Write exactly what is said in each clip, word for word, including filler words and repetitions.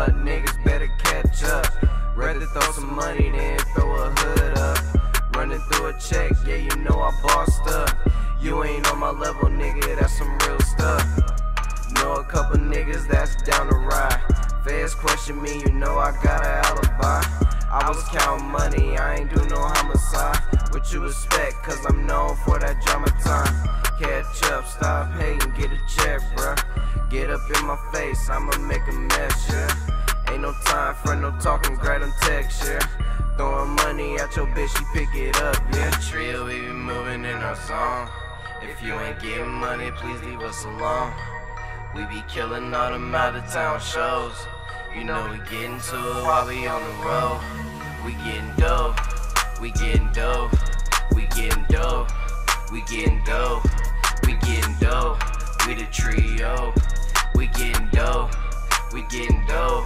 up, niggas better catch up. Rather throw some money than throw a hood up. Running through a check, yeah, you know I bossed up. You ain't on my level, nigga, that's some real stuff. Know a couple niggas that's down to ride. Feds question me, you know I got an alibi. I was counting money, I ain't do no homicide. What you expect, cause I'm known for that drama time. Catch up, stop hating, get a check, bruh. Get up in my face, I'ma make a mess, yeah. Ain't no time for no talking, grab them text, yeah. Throwing money at your bitch, she pick it up, yeah. Trio, we be moving in our song. If you ain't getting money, please leave us alone. We be killing all them out of town shows. You know we getting to it while we on the road. We getting dope, we getting dope, we getting dope, we getting dope, we getting dope. We the trio, we getting dope, we getting dope.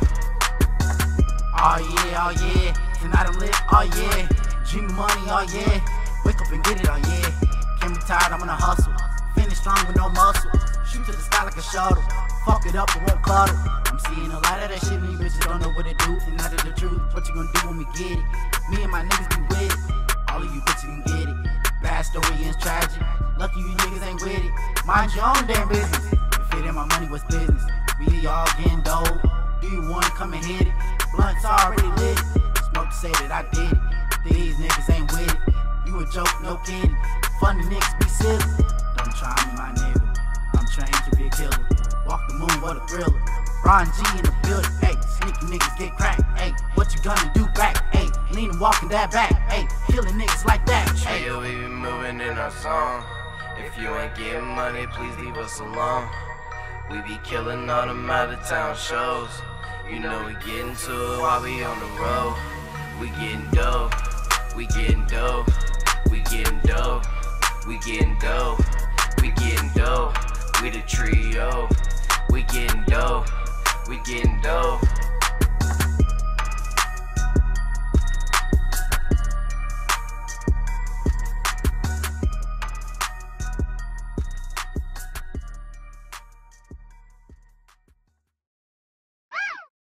Oh yeah, oh yeah, tonight I'm lit, oh yeah. Dream of money, oh yeah. Wake up and get it, oh yeah. Can't be tired, I'm gonna hustle. Finish strong with no muscle. Shoot to the sky like a shuttle. Fuck it up, it won't cuddle. I'm seeing a lot of that shit, and you bitches don't know what to do. And not the truth, what you gonna do when we get it? Me and my niggas be with it. All of you bitches can get it. Bad story is tragic. Lucky you niggas ain't with it. Mind your own damn business. If it ain't my money, what's business? We all getting dope. Do you wanna come and hit it? Blunt's already lit. Smoke to say that I did it. These niggas ain't with it. You a joke, no kidding. Funny niggas be silly. Don't try me, my nigga. I'm trained to be a killer. Walk the moon, what a thriller. Ron G in the building, ayy. Sneaky niggas get cracked, ayy. What you gonna do back, ayy? Leanin' walking that back, ayy. Killing niggas like that, ayy. Trio, we be moving in our song. If you ain't getting money, please leave us alone. We be killing all them out of town shows. You know we getting to it while we on the road. We getting dope, we getting dope, we getting dope, we getting dope, we getting dope. We the trio, we getting dope, we getting dope.